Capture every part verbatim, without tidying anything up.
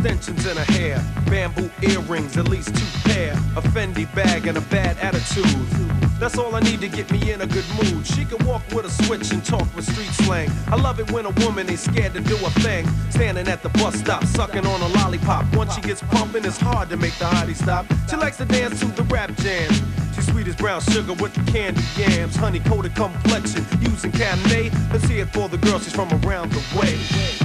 extensions in her hair, bamboo earrings, at least two pair, a Fendi bag and a bad attitude. That's all I need to get me in a good mood. She can walk with a switch and talk with street slang. I love it when a woman ain't scared to do a thing. Standing at the bus stop, sucking on a lollipop. Once she gets pumping, it's hard to make the hottie stop. She likes to dance to the rap jams. She's sweet as brown sugar with the candy yams. Honey-coated complexion, using Cabernet. Let's hear it for the girl, she's from around the way.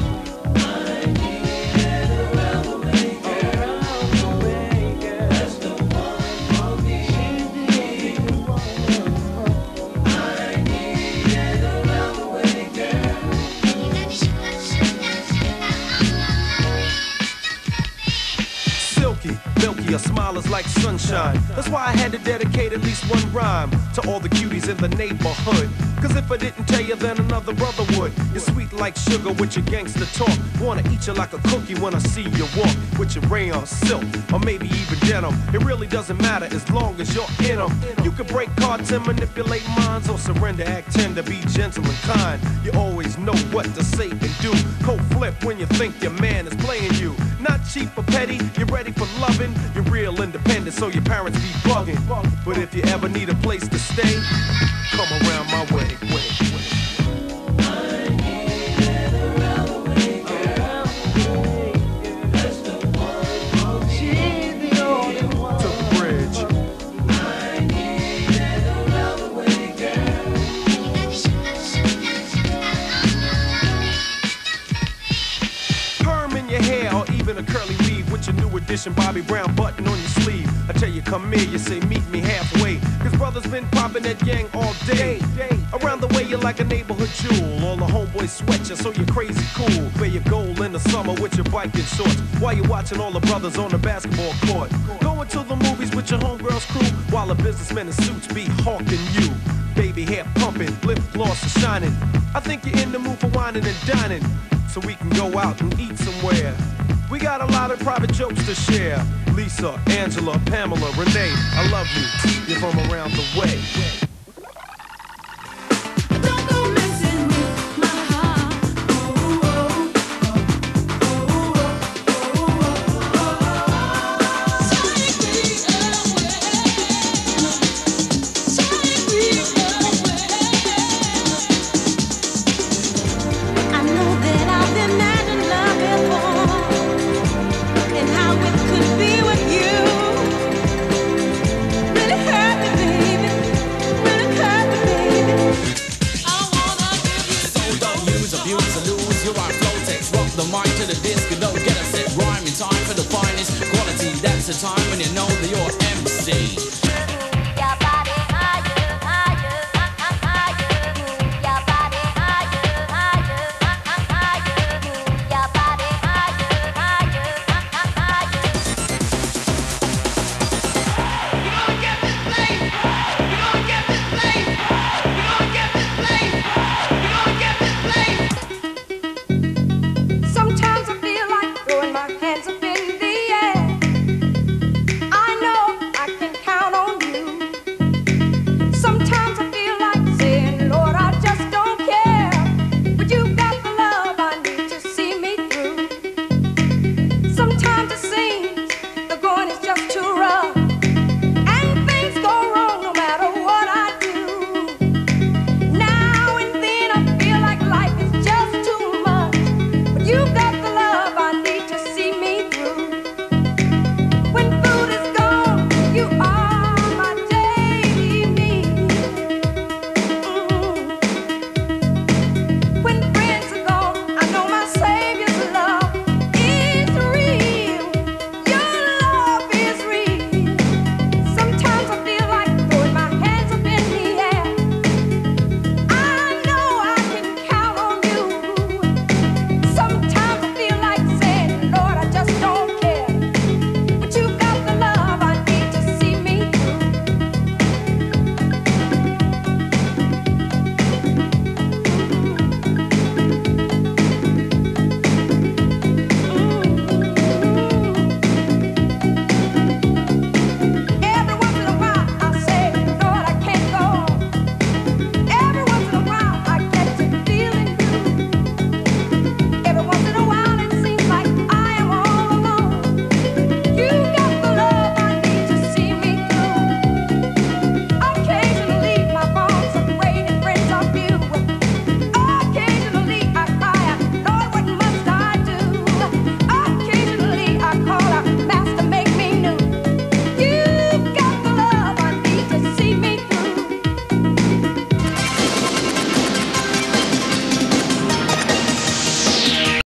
Milky, her smile is like sunshine. That's why I had to dedicate at least one rhyme to all the cuties in the neighborhood. Cause if I didn't tell you, then another brother would. You're sweet like sugar with your gangster talk. Wanna eat you like a cookie when I see you walk. With your rayon silk, or maybe even denim. It really doesn't matter as long as you're in them. You can break cards and manipulate minds, or surrender, act tender, be gentle and kind. You always know what to say and do. Cold flip when you think your man is playing you. Not cheap or petty, you're ready for loving. You're real independent, so your parents be bugging. But if you ever need a place to stay, come around my way. A curly weave with your new edition Bobby Brown button on your sleeve. I tell you come here, you say meet me halfway. Cause brothers been popping that gang all day. Around the way you're like a neighborhood jewel. All the homeboys sweat you so you're crazy cool. Wear your gold in the summer with your biking shorts, while you're watching all the brothers on the basketball court. Going to the movies with your homegirl's crew, while the businessmen in suits be hawking you. Baby hair pumping, lip gloss is shining. I think you're in the mood for whining and dining, so we can go out and eat somewhere. We got a lot of private jokes to share. Lisa, Angela, Pamela, Renee, I love you. You're from around the way. The mic to the disc and don't get a set rhyme in time for the finest quality. That's the time when you know that you're M C.